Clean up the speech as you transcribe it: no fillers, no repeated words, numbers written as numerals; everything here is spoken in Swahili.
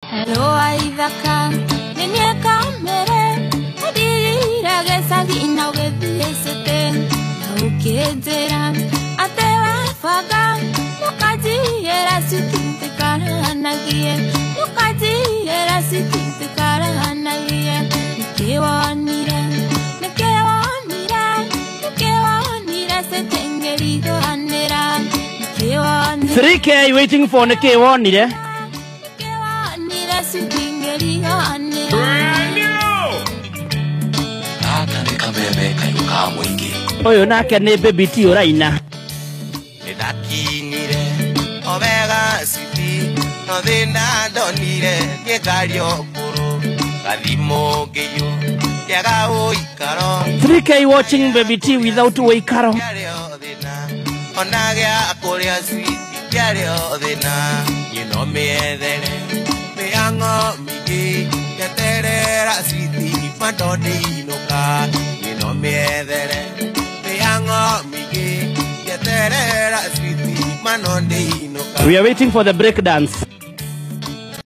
Hello, WAITHAKA, Nene Kamary Adira Gesagi na Webisete, Uketera, Atewa Faga, Nukati era Siti Karanagie, Nukati era Siti Karanagie, Nikewanira, Nikewanira, Nikewanira, Setengerigo Anera, Nikewanira. 3K waiting for Nikewanira. Oyo nake ni baby ti uraina ndakinire obega city no thinda ndonire ngegario kuru gathimo ngeyo kega uikaro 3K watching baby T without uikaro onagia kuria city yario thina you me ethere me ango migi keterera city mandone inoka you me ethere me ango migi keterera city manonde inoka. We are waiting for the break dance.